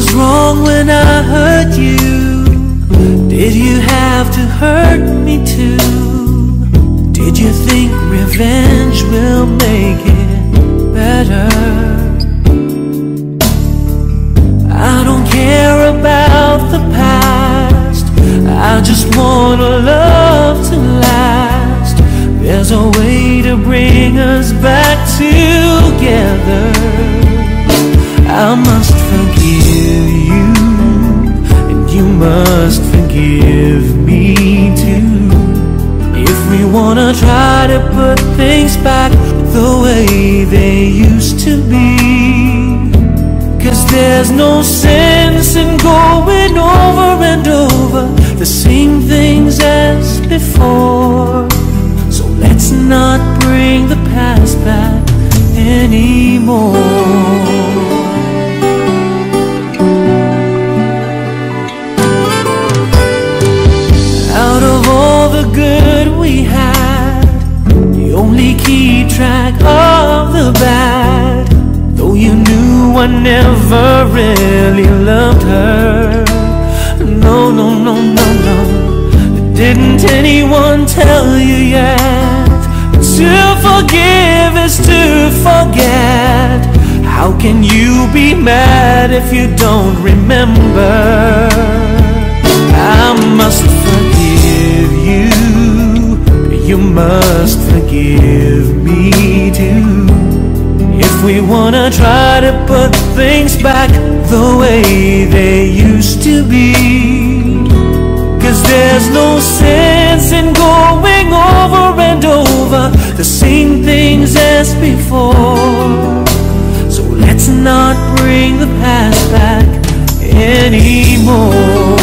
was wrong when I hurt you? Did you have to hurt me too? Did you think revenge will make it better? I don't care about the past, I just want a love to last. There's a way to bring us back together. I must forgive you, and you must forgive me too. If we wanna try to put things back the way they used to be. 'Cause there's no sense in going over and over the same things as before. So let's not bring the past back anymore. Out of all the good we had, you only keep track of the bad. Though you knew I never really loved her. No, no, no, no, no. Didn't anyone tell you yet? To forgive is to forget. How can you be mad if you don't remember? I must forgive you, you must forgive me too. If we wanna try to put things back the way they used to be. 'Cause there's no sense in going over and over the same things as before. So let's not bring the past back anymore.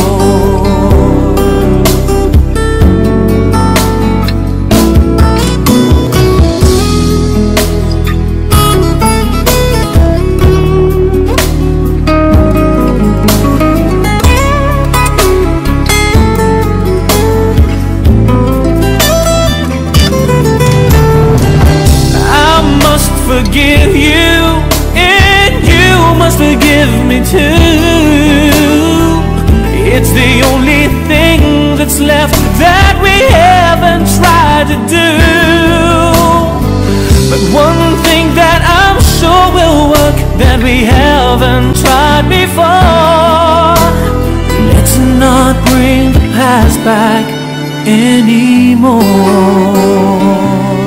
Forgive you, and you must forgive me too. It's the only thing that's left that we haven't tried to do. But one thing that I'm sure will work that we haven't tried before. Let's not bring the past back anymore.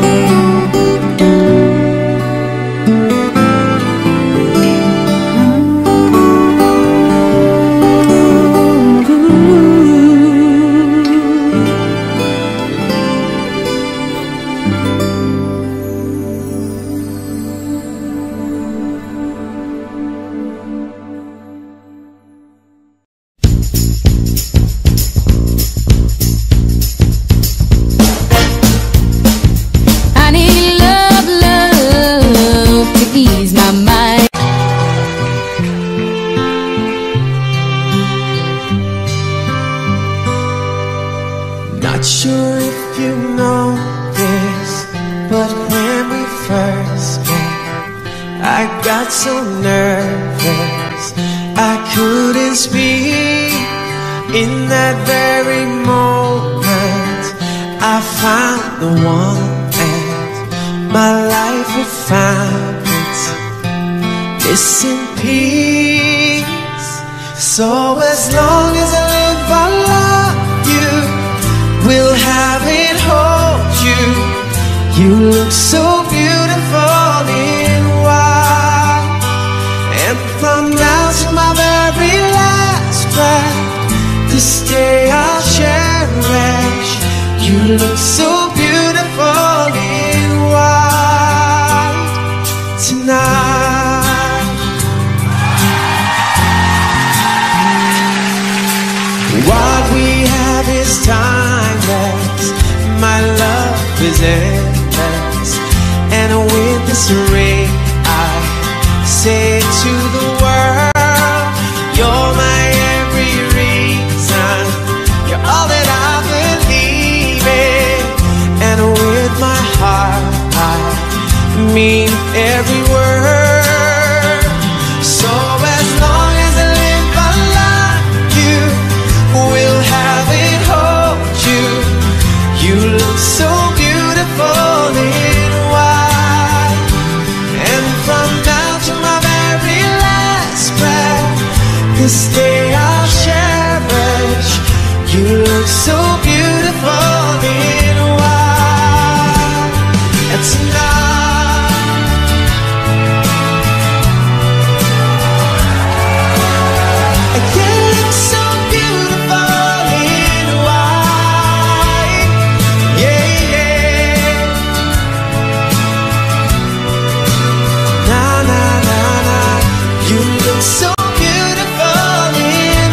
Not sure if you know this, but when we first met, I got so nervous I couldn't speak. In that very moment I found the one, and my life had found its missing piece. So as long as I live, I love you, will have it, hold you. You look so beautiful in white, and from now to my very last breath, this day I'll cherish. You look so beautiful in white tonight. What we have is timeless, my love is endless, and with this ring I say to the world, you're my every reason, you're all that I believe in, and with my heart I mean every word. So as long as I live, This day I'll cherish. You look so beautiful in white. And tonight, you look so beautiful in white. Yeah, yeah. Na na na na. You look so beautiful in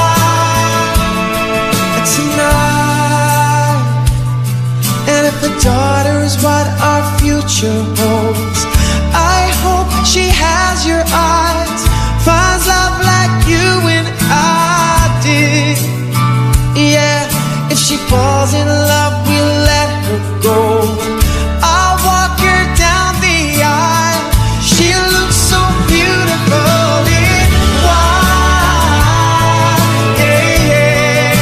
white tonight. And if a daughter is what our future holds, I hope she has your eyes, finds love like you and I did. Yeah, if she falls in love, we'll let her go. I'll walk her down the aisle. She looks so beautiful in white. Yeah, yeah.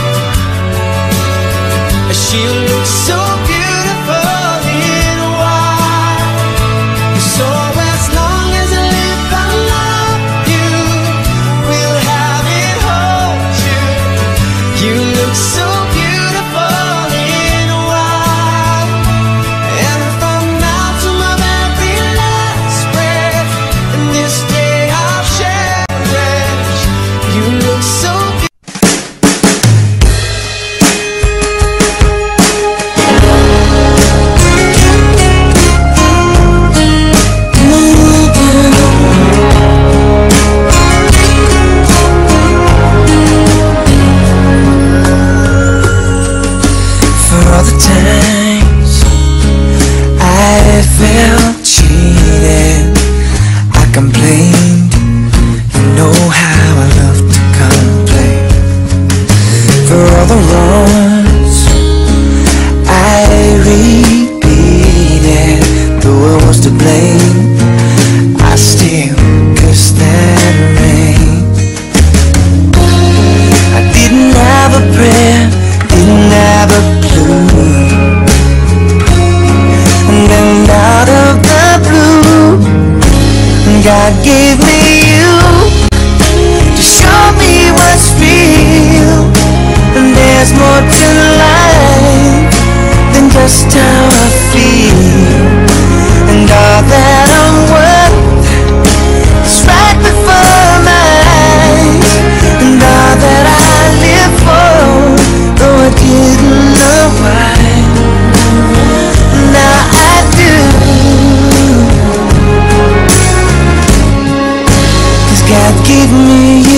She looks so beautiful in white. So as long as I live, I love you. We'll have it, hold you. You look so beautiful in white. And from now to my very last breath, and this day I'll cherish. You look so for all the times I felt cheated, I complained. You know how I love to complain. For all the wrongs I repeated, though I was to blame, I still cursed that rain. I didn't have a prayer, didn't have a clue, and then out of the blue, God gave me you to show me what's real. And there's more to life than just how I feel. And all that I'm worth is right before my eyes. And all that I live for, though I didn't know why, now I do. 'Cause God gave me you.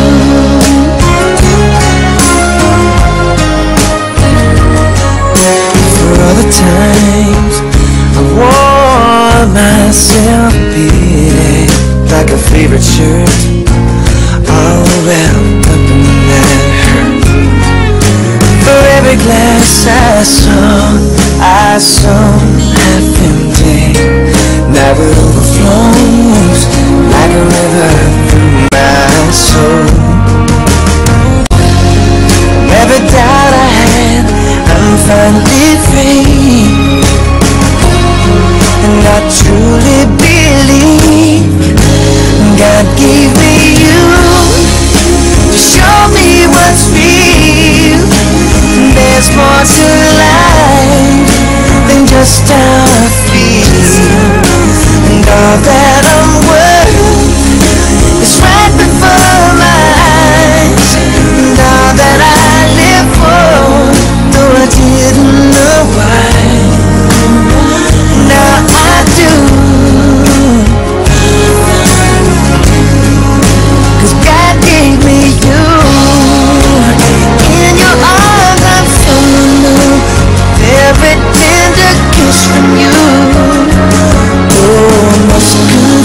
For all the times I wore myself beating like a favorite shirt, all wrapped up in that hurt. For every glass I saw half empty, now it overflows like a river through my soul. Every doubt I had, I'm finally free. And I truly believe God gave me you to show me what's real. There's more to life than just how I feel. And all that I'm worth is right before my eyes. And all that I live for, though I didn't know why, now I do. 'Cause God gave me you. In your arms I'm so new, every tender kiss from you. Oh, I must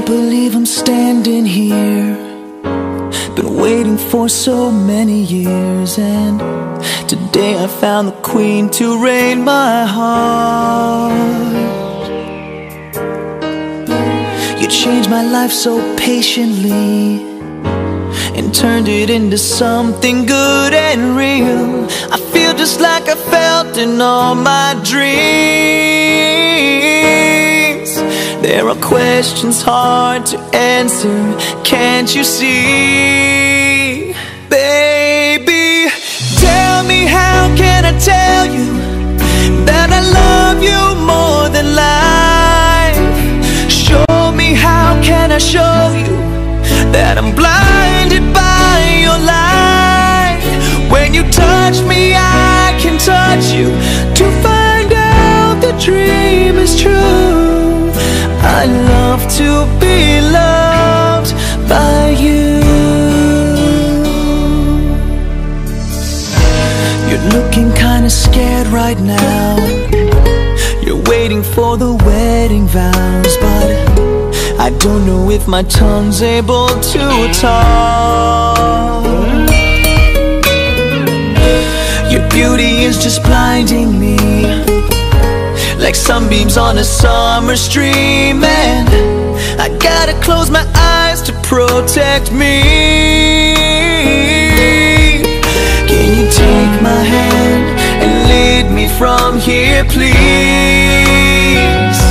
believe I'm standing here. Been waiting for so many years, and today I found the queen to reign my heart. You changed my life so patiently and turned it into something good and real. I feel just like I felt in all my dreams. There are questions hard to answer, can't you see? Baby, tell me, how can I tell you that I love you more than life? Show me, how can I show you that I'm blinded by your light? When you touch me, I can touch you to find out the dream is true. I love to be loved by you. You're looking kinda scared right now. You're waiting for the wedding vows, but I don't know if my tongue's able to talk. Your beauty is just blinding me, like sunbeams on a summer stream, and I gotta close my eyes to protect me. Can you take my hand and lead me from here, please?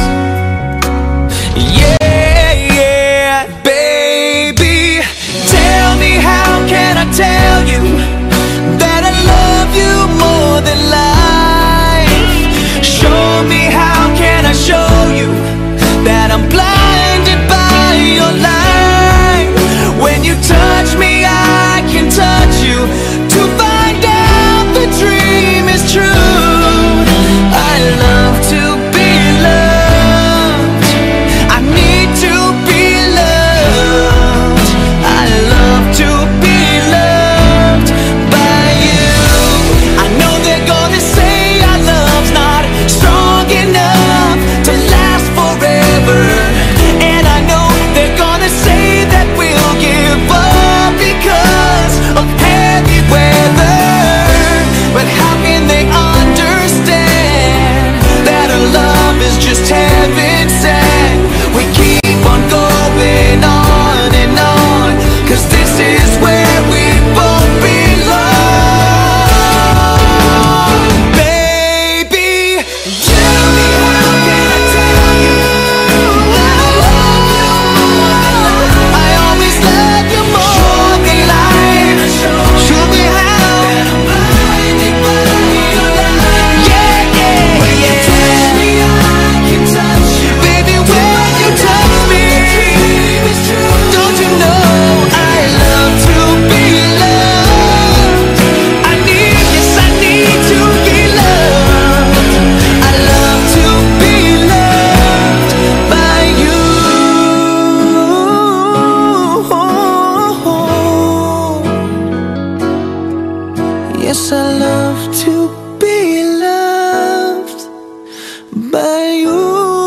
Yeah, baby, tell me, how can I tell you that I love you more than life? Show me, how can I show you that I'm blinded by your light? When you touch me, I can touch you to find out the dream is true. I love to be loved, I need to be loved. I love to be loved by you. I know they're gonna say our love's not strong enough to last forever, and I know they're gonna say that we'll give up because of heavy weather. But how can they understand that our love is just heaven sent? We keep on going on and on, 'cause this is where we both belong. Baby, tell me, how can I tell you that I love you more than life? I always love you more than life. Show me how that I'm blinded by your light. Yeah, yeah, when you touch me, I can touch you. Baby, when you touch me, don't you know I love to be loved? I need, yes, I need to be loved. I love to be loved by you. Yes, I love to be loved by you.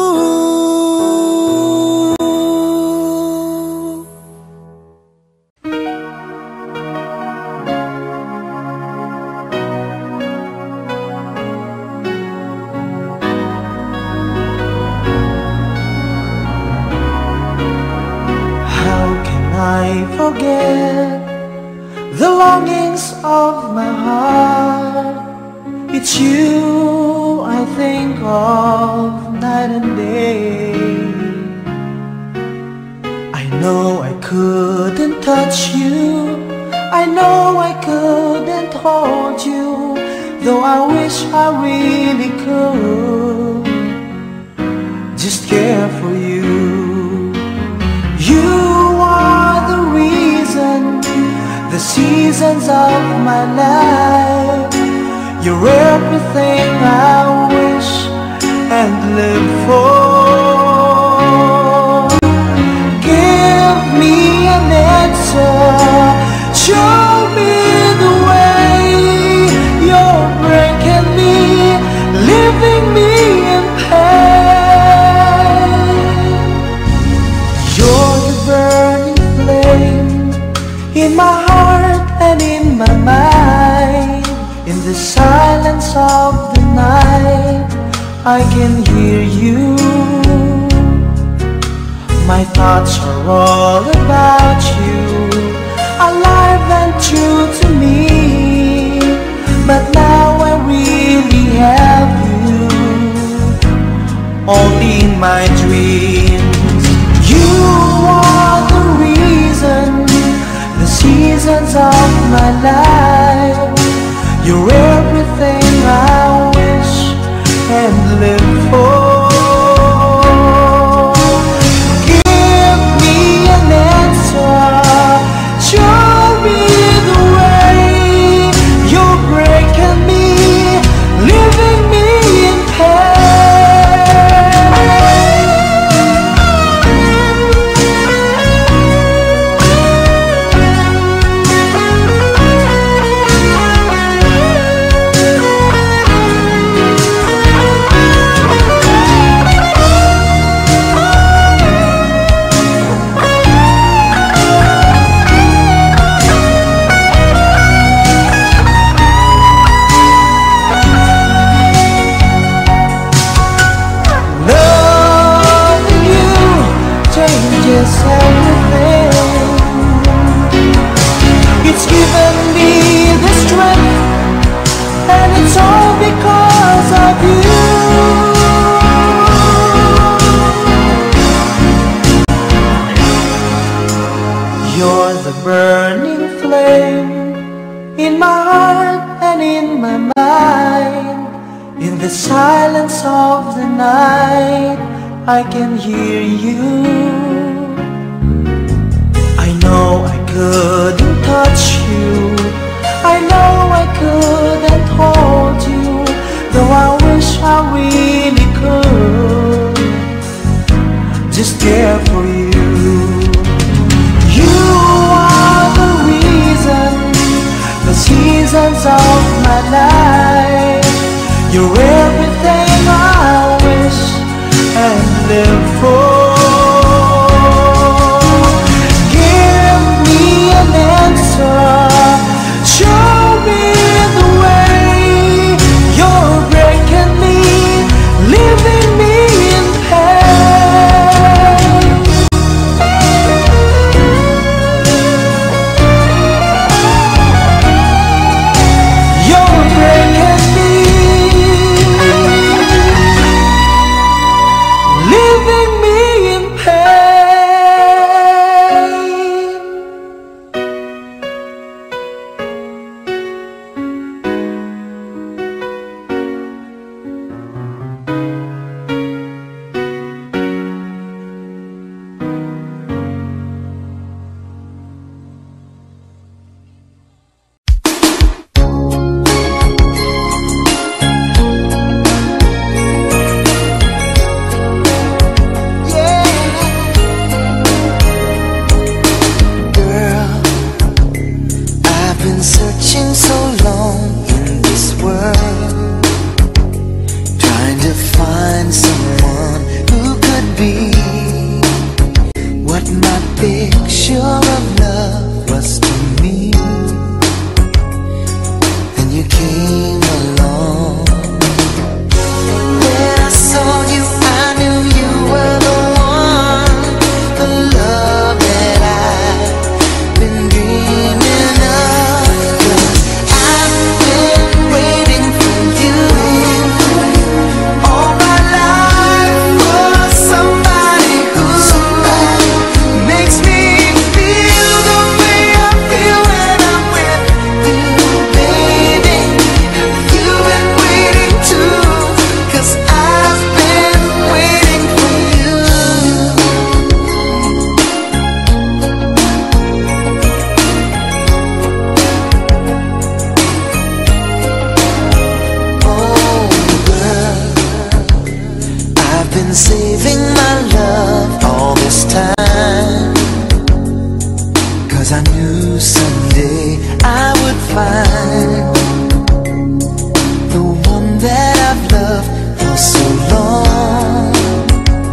How can I forget the longings of my heart? It's you I think of night and day. I know I couldn't touch you, I know I couldn't hold you, though I wish I really could just care for you. You are the reason, the seasons of my life. You're everything I wish and live for. Give me an answer, show me the way. You're breaking me, leaving me in pain. You're in my heart and in my mind. In the silence of the night, I can hear you. My thoughts are all about you, alive and true to me. But now I really have you, only in my dreams. You are the reason, the seasons of my life. You're everything I wish and live for. Give me an answer, show me the way. You're breaking me, leaving me in it's given me the strength, and it's all because of you. You're the burning flame in my heart and in my mind. In the silence of the night, I can hear you. I know I couldn't touch you, I know I couldn't hold you, though I wish I really could just care for you. You are the reason, the seasons of my life. You're everything I wish and live for. Show me the way. You're breaking me, leaving me in pain. You're breaking me, leaving me in pain.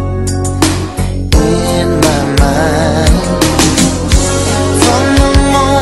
In my mind, from the moment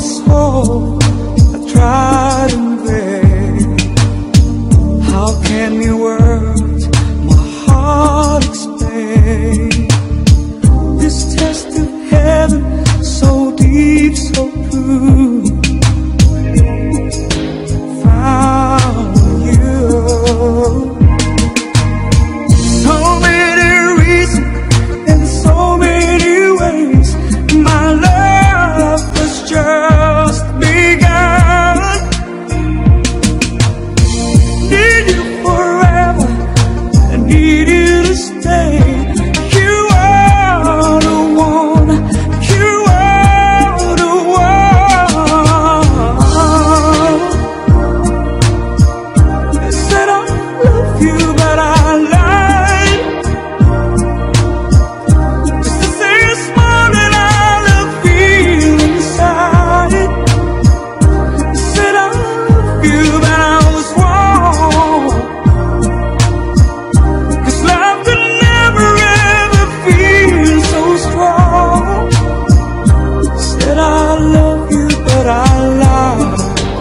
soul, I tried in vain. How can your words, my heart explain? This test of heaven, so deep, so true, found you. So many reasons and so many ways, my love was just begun. Need you forever, I need you to stay. You are the one, you are the one. I said I love you, but I lied. Just to say this morning I love you inside. I said I love you, but I was wrong. 'Cause love could never ever feel so strong. Said I love you, but I lied.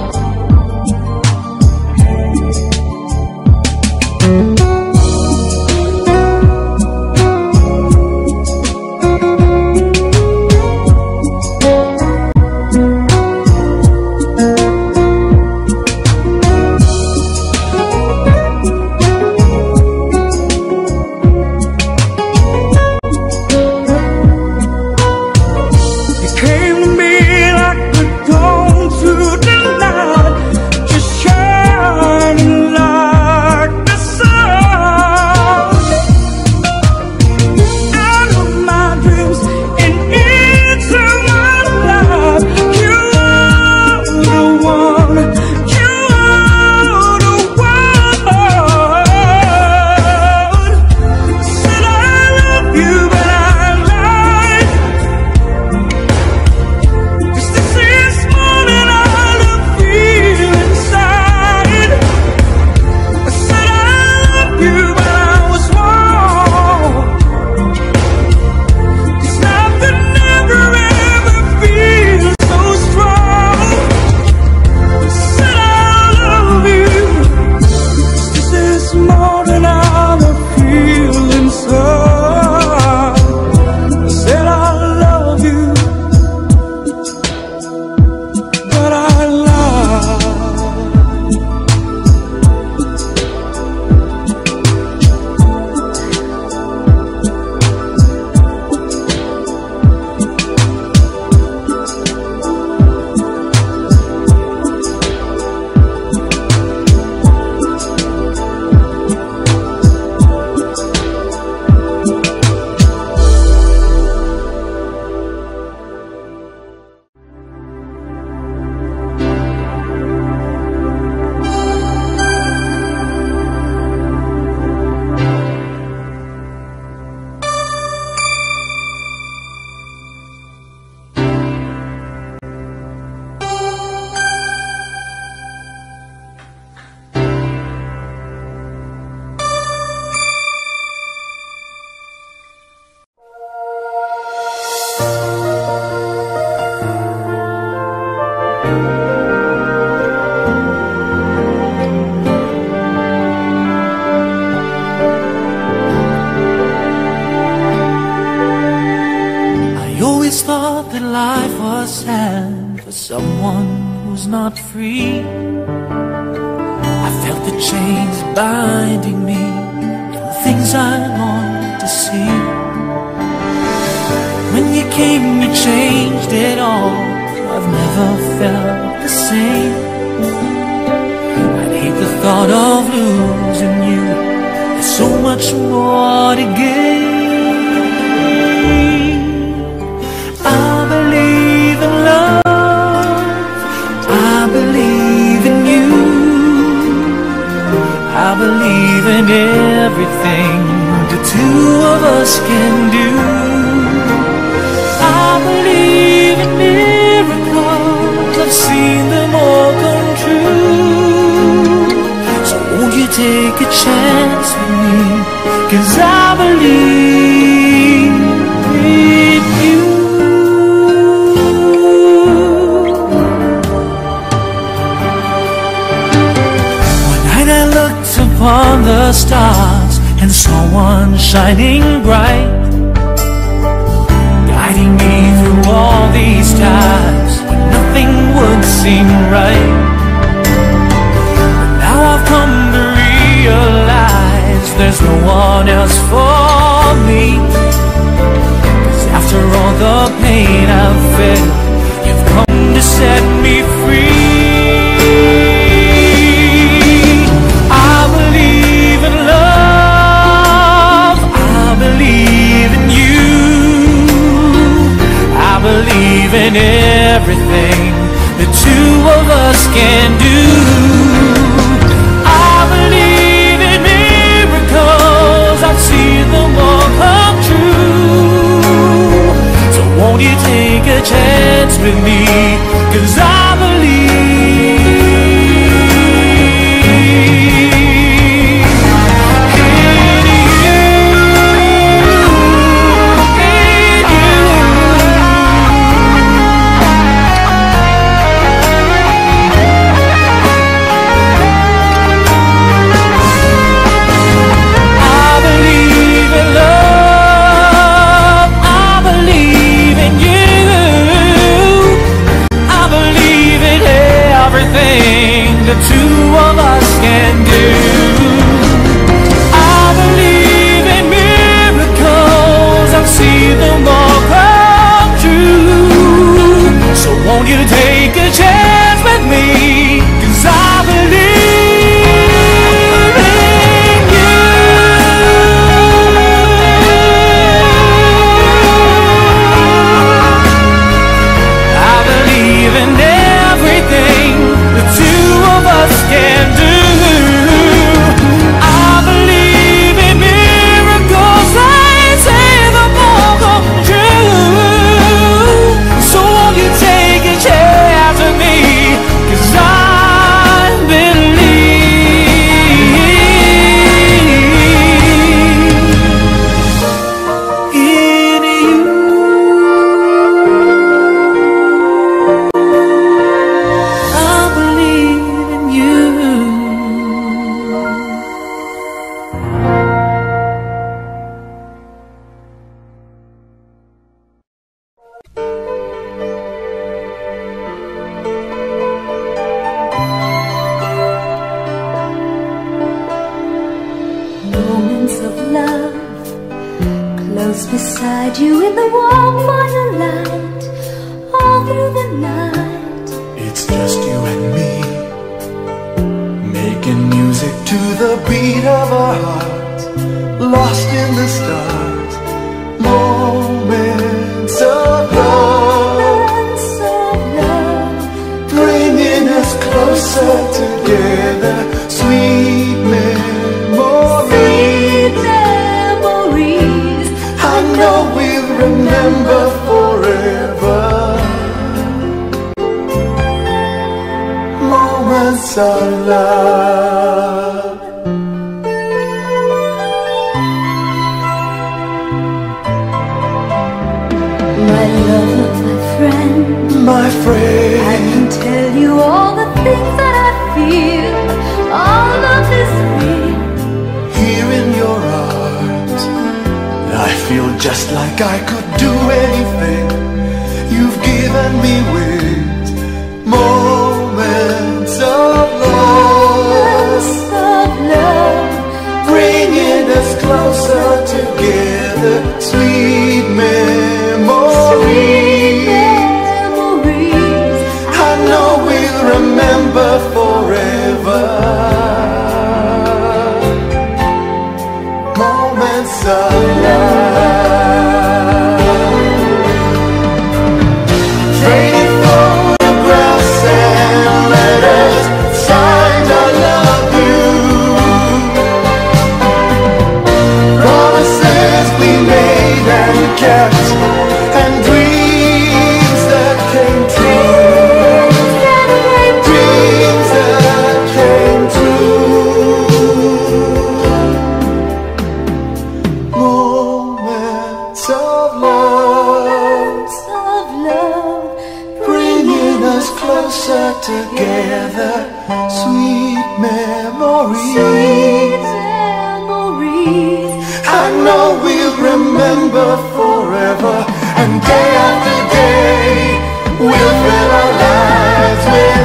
You came to me like the dawn to the night, just shining like the sun. Out of my dreams and into my life, you are the one, you are the one. Said I love you, but I lied. Just to see this morning all I feel inside. I said I love you, but I was wrong. 'Cause love could never ever feel so strong. I said I love you. Just this morning all I feel inside. I said I love you, but I lied. I always thought that life was sad for someone who's not free. I felt the chains binding me from the things I longed to see. When you came, you changed it all. I've never felt the same. I hate the thought of losing you. There's so much more to gain. I believe in love, I believe in you, I believe in everything the two of us can do. I believe in miracles, I've seen them all come true. So won't you take a chance with me, 'cause I believe in you. the stars and saw one shining bright, guiding me through all these times when nothing would seem right. But now I've come to realize there's no one else for me, 'cause after all the pain I've felt, you've come to set me free. I believe in love, I believe in you, I believe in everything the two of us can do. I believe in miracles, I've seen them all come true. So won't you take a chance with me, 'cause I believe the two of us can do. I believe in miracles, I've seen them all come true. So won't you take a chance with me, 'cause I believe in you. I believe in everything the two of us can do. I believe in miracles, I say them all come true. So won't you take a chance with me, 'cause I believe in you. I believe in you. Moments of love, close beside you in the warm firelight, all through the night. It's just you and me, making music to the beat of our hearts, lost in the stars. Moments of love, Moments of love, bringing us closer together. Sweet memories, memories. I know we'll remember forever. Moments of love. My love, my friend, My I friend, can tell you all the things that I feel. All of this real. here in your arms, I feel just like I could do anything. You've given me wings. Moments of love, Of love, bringing us closer together. Sweet memories, memories. I know we'll remember forever. Moments of love, trading photographs and letters, signed I love you, promises we made and kept, and dreams that came true, dreams that came true. Moments of love, bringing us closer together. Sweet memories, memories. I know we'll remember forever, and day after day we'll fill our lives with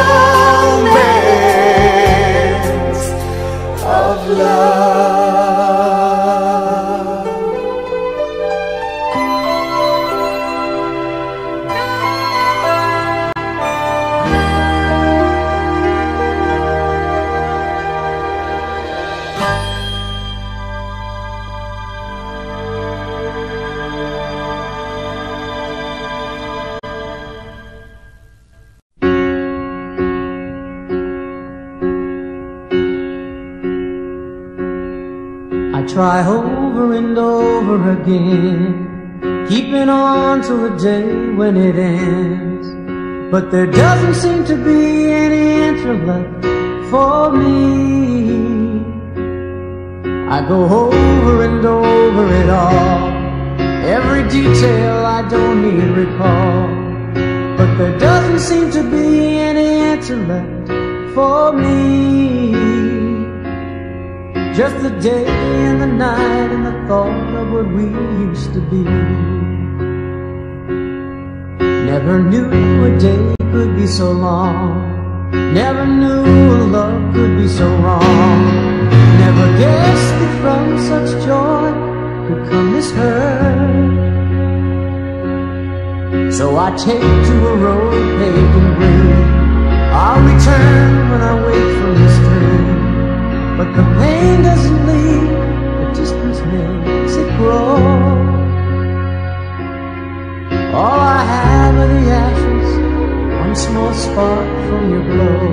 moments of love. Try over and over again, keeping on to a day when it ends. But there doesn't seem to be any answer left for me. I go over and over it all, every detail I don't need recall. But there doesn't seem to be any answer left for me. Just the day and the night and the thought of what we used to be. Never knew a day could be so long, never knew a love could be so wrong. Never guessed that from such joy could come this hurt. So I take to a road paved in green, I'll return when I wake from this dream. But the pain doesn't leave, the distance makes it grow. All I have are the ashes, one small spark from your glow.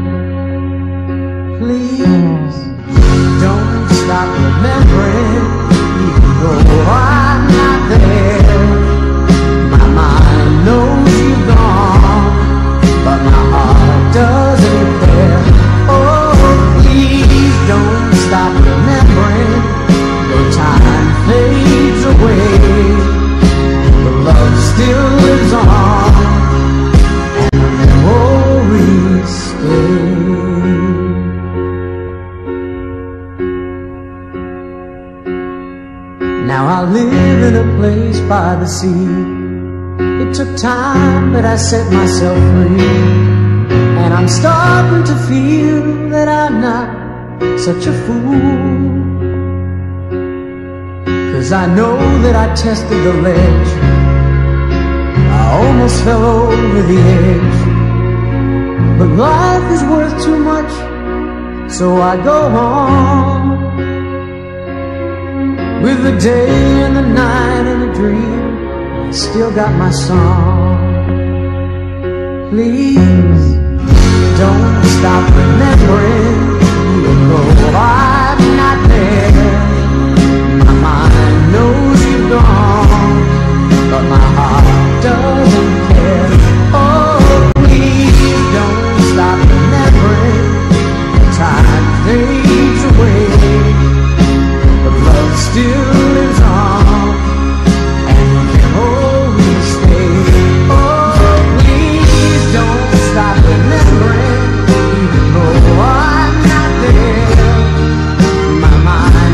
Please, don't stop remembering, even though I'm not there. My mind knows you've gone, but my heart doesn't care. Don't stop remembering, though time fades away, the love still lives on, and the memories stay. Now I live in a place by the sea. It took time, but I set myself free, and I'm starting to feel that I'm not such a fool. 'Cause I know that I tested the ledge, I almost fell over the edge. But life is worth too much, so I go on, with the day and the night and the dream, I still got my song. Please, don't stop remembering, even though I'm not there. My mind knows you're gone, but my heart doesn't care. Oh, please don't stop remembering, the time fades away, but love still lives on, and the memories stay. Oh, please don't stop remembering, even though I'm not there. My mind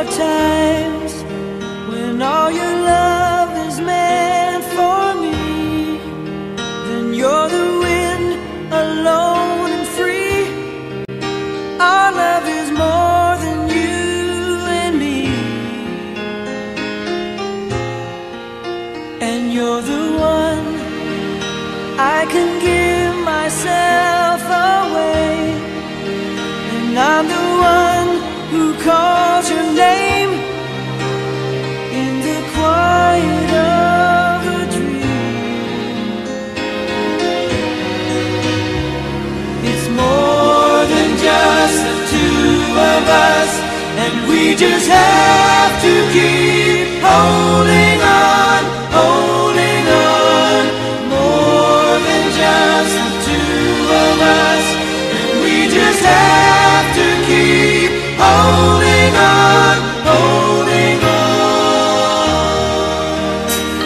are times when all your love is meant for me, then you're the wind, alone and free. Our love is more than you and me, and you're the one I can give myself away, and I'm the one who calls your name in the quiet of a dream. It's more than just the two of us, and we just have to keep holding on, holding on. More than just the two of us, and we just have to keep holding on, holding on.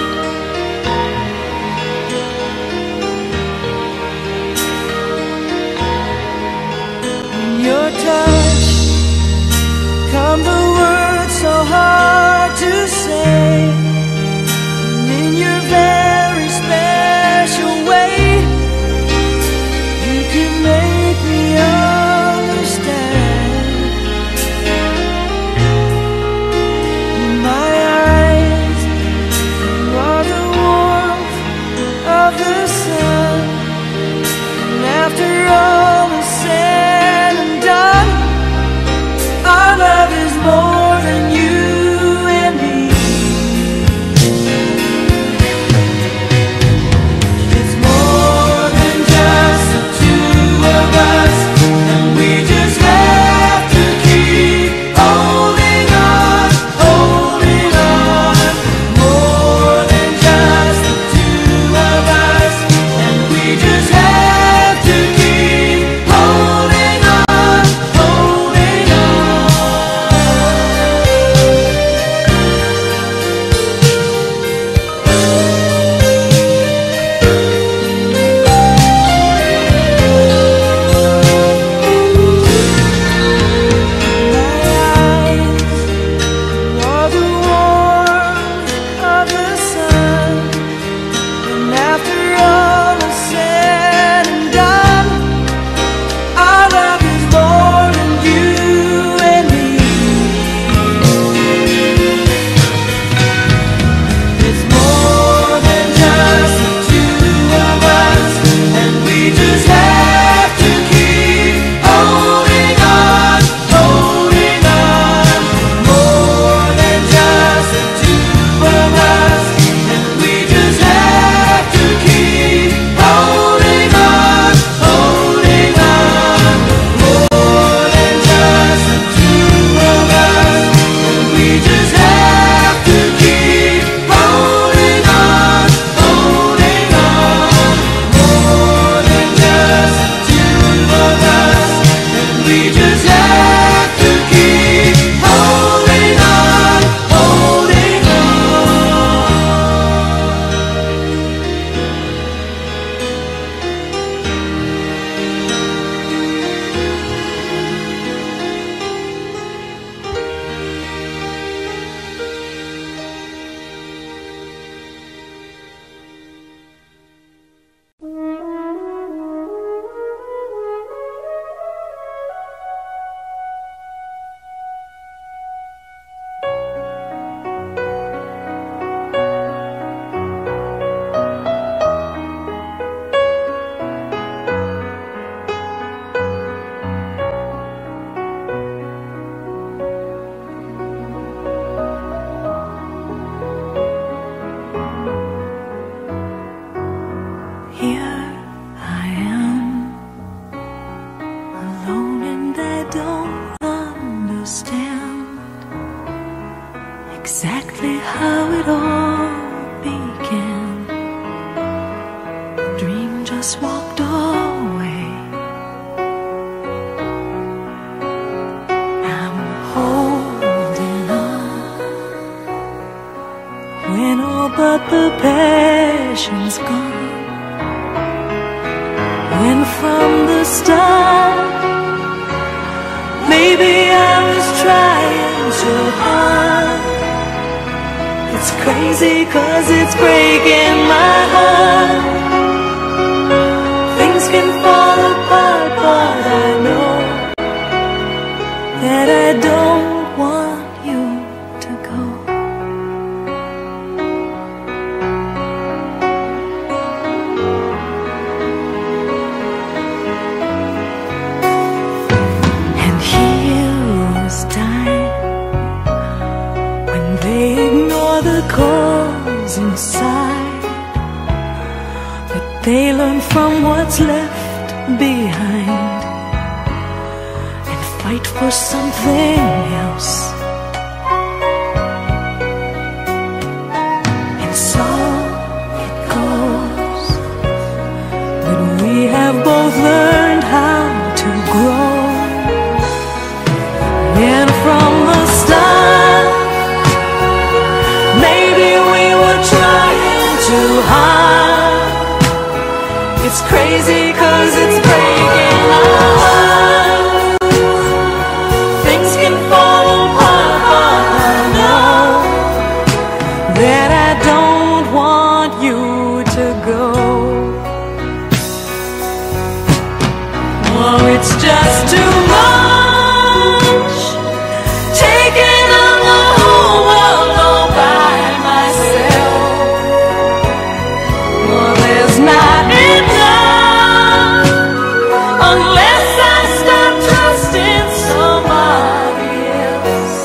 In your touch come the words so hard to say, and in your very special way, you can make me understand. In my eyes, you are the warmth of the sun, and after all is said and done, our love is more than you and me. It's more than just the two of us, and we just have to keep holding on, holding on. More than just the two of us, and we just have to keep holding on, holding on. You're the warmth of the sun, and after all is said and done, our love is more than you and me. It's more than just the two of us, and we just have to keep holding on, holding on. More than just the two of us, and we just have to keep holding on, holding on. More than just the two of us, and we just have to keep holding on, holding on. More than just the two of us, and we just have to keep holding on, holding on. Here I am, alone, and I don't understand exactly how it all began. The dream just walked away. I'm holding on when all but the passion's gone. When from the start, maybe I was trying too hard. It's crazy 'cause it's breaking my heart. Things can fall apart, but I know that I don't want you to go. And heroes die when they ignore the cause inside, but they learn from what's left behind and fight for something else. And so it goes, but we have both learned how to grow. And from the start, maybe we were trying too hard. It's crazy 'cause it's breaking our heart. Things can fall apart, but I know that I don't want you to go. Oh, it's just too much, taking on the whole world all by myself. Oh, there's not enough unless I start trusting somebody else,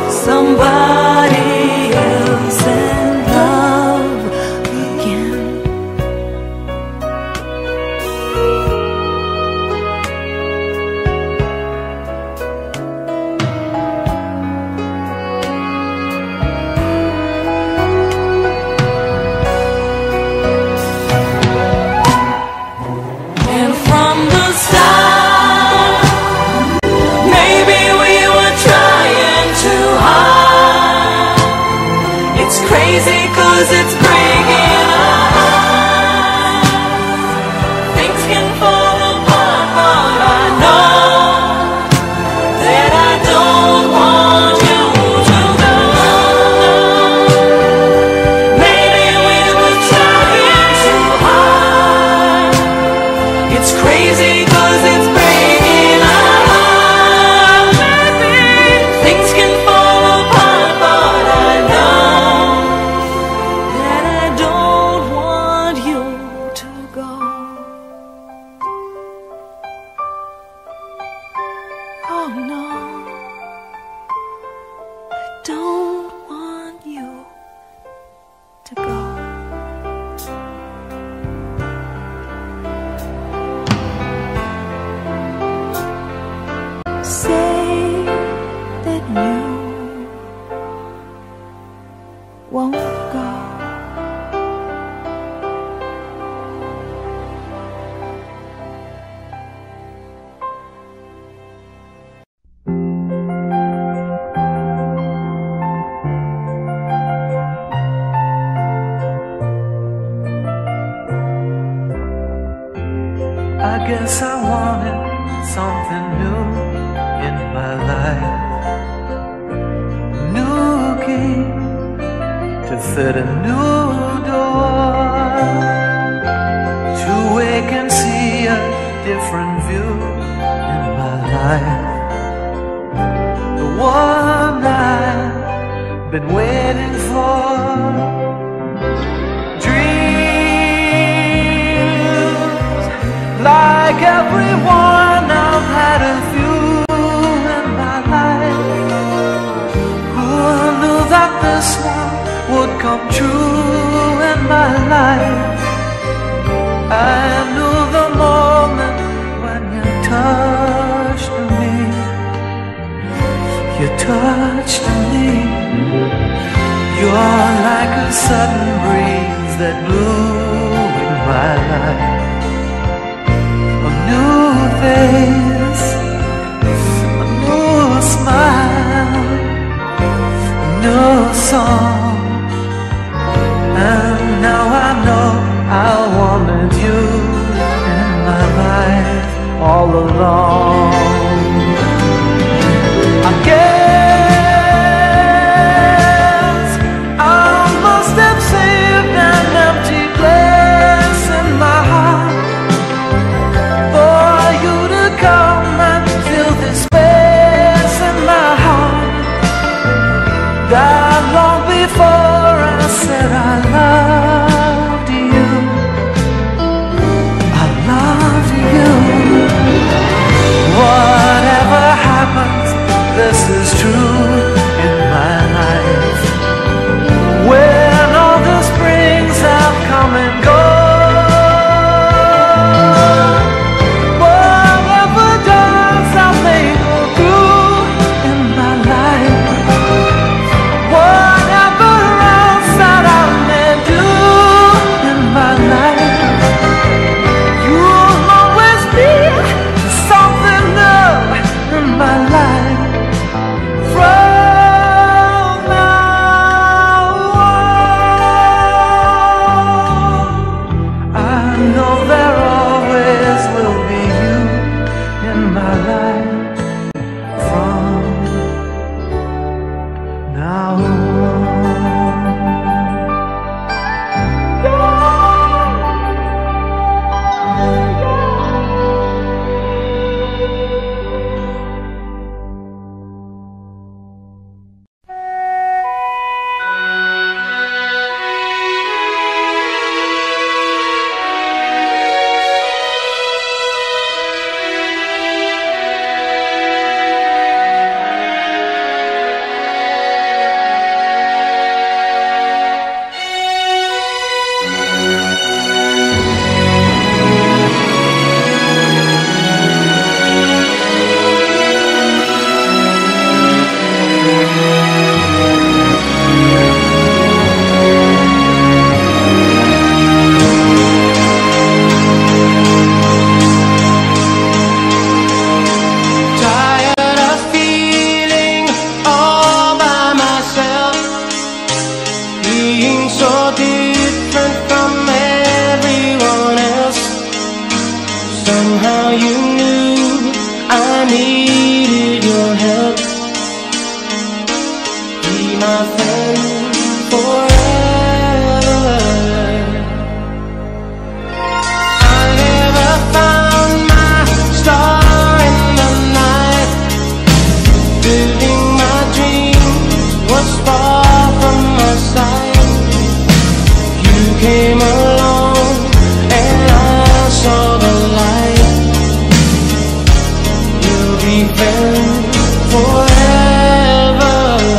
and love again. And from the start, maybe we were trying too hard. It's crazy 'cause it's breaking our heart. Things can fall apart, but I know that I don't want you to go. Maybe we were trying too hard. It's crazy 'cause it's breaking our heart. Maybe things can fall apart, but I know that I don't want you to go. Oh no, I don't want you to go. Say that you won't go. I guess I wanted something new in my life. New key to fit a new door, to wake and see a different view in my life. The one I've been waiting for. Like everyone, I've had a few in my life. Who knew that this one would come true in my life? I knew the moment when you touched me. You touched me. You're like a sudden breeze that blew in my life. A new face, a new smile, a new song. And now I know I wanted you in my life all along. I guess Living my dream was far from my sight. You came along and I saw the light. We'll be friends forever.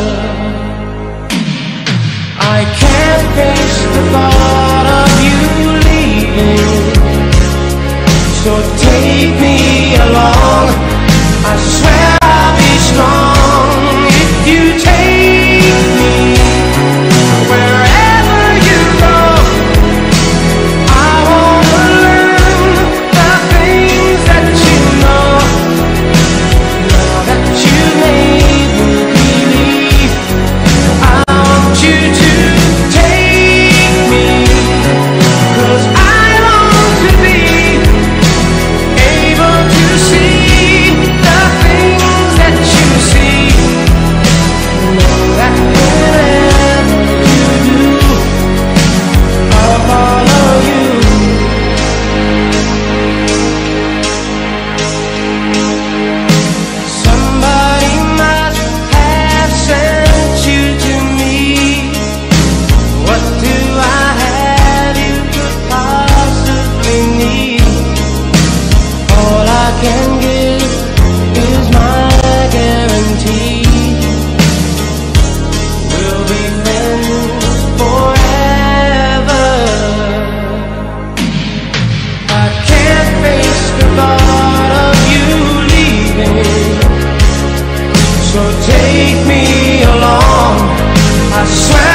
I can't face the thought of you leaving, so take me along. I swear I'll be strong if you take me wherever you go. I wanna learn the things that you know. Now that you made me believe, I want you to take me, 'cause I long to be able to see the things that you see. Know that whatever you do, I'll follow you. Somebody must have sent you to me. What do I have you could possibly need? All I can give is my guarantee. We'll be friends forever. I can't face the thought of you leaving, so take me along. I swear